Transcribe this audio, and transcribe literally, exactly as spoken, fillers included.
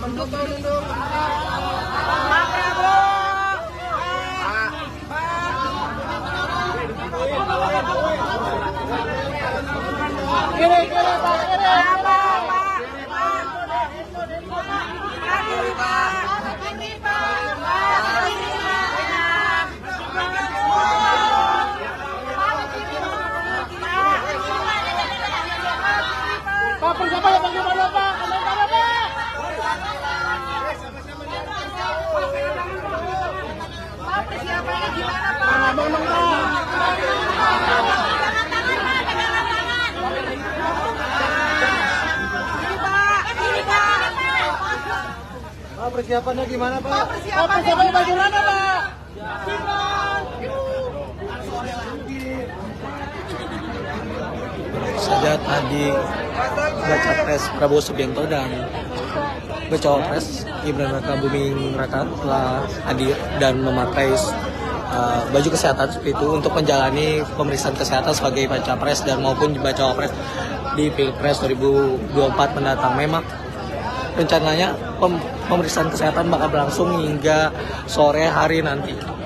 Nunduk, nunduk. Kiri, kiri, Pak, kiri. Pak, persiapannya bagaimana, Pak? Komentarnya, Pak. Pak, persiapannya gimana, Pak? Abang, Pak. Pak, persiapannya gimana, Pak? Pak, persiapannya bagaimana, Pak? Sajat Adi, baca pres Prabowo Subianto dan bacawa pres Gibran Raka Buming Raka telah hadir dan memakai uh, baju kesehatan seperti itu untuk menjalani pemeriksaan kesehatan sebagai baca pres dan maupun bacawa pres di Pilpres dua ribu dua puluh empat mendatang. Memang rencananya pem pemeriksaan kesehatan bakal berlangsung hingga sore hari nanti.